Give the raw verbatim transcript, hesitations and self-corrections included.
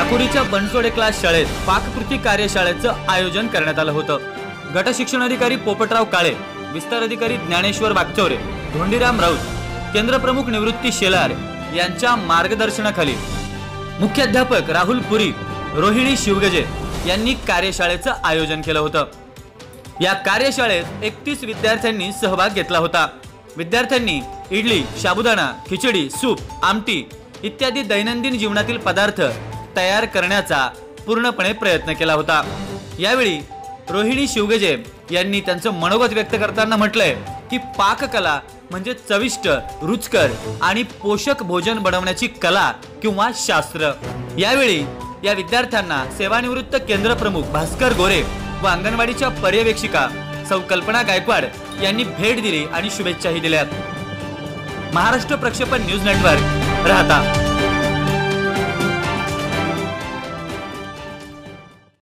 चाकुरीच्या Bansode class शाळेत पाककृती कार्यशाळेचं आयोजन करण्यात आलं होतं। गट शिक्षणाधिकारी पोपटराव काळे, विस्तार अधिकारी ज्ञानेश्वर वागचौरे, धोंडीराम राऊत, केंद्र प्रमुख निवृत्ती शेलार यांच्या मार्गदर्शनाखाली मुख्याध्यापक राहुल पुरी, रोहिणी शिवगजे यांनी कार्यशाळेचं आयोजन केलं होतं। या कार्यशाळेत एकतीस विद्यार्थ्यांनी सहभाग घेतला होता। विद्यार्थ्यांनी इडली, साबुदाणा, खिचडी, सूप, आमटी इत्यादी दैनंदिन जीवनातील पदार्थ तयार करण्याचा पूर्णपणे प्रयत्न केला होता। यावेळी रोहिणी शिवगजे यांनी त्यांचं मनोगत व्यक्त करताना म्हटलंय की पाककला म्हणजे चविष्ट, रुचकर आणि पोषक भोजन बनवण्याची कला किंवा शास्त्र। यावेळी या विद्यार्थ्यांना सेवानिवृत्त केंद्र प्रमुख भास्कर गोरे व अंगणवाडीच्या पर्यवेक्षिका सौ कल्पना गायकवाड यांनी भेट दिली आणि शुभेच्छाही दिल्या। महाराष्ट्र प्रक्षेपण न्यूज नेटवर्क, राहता।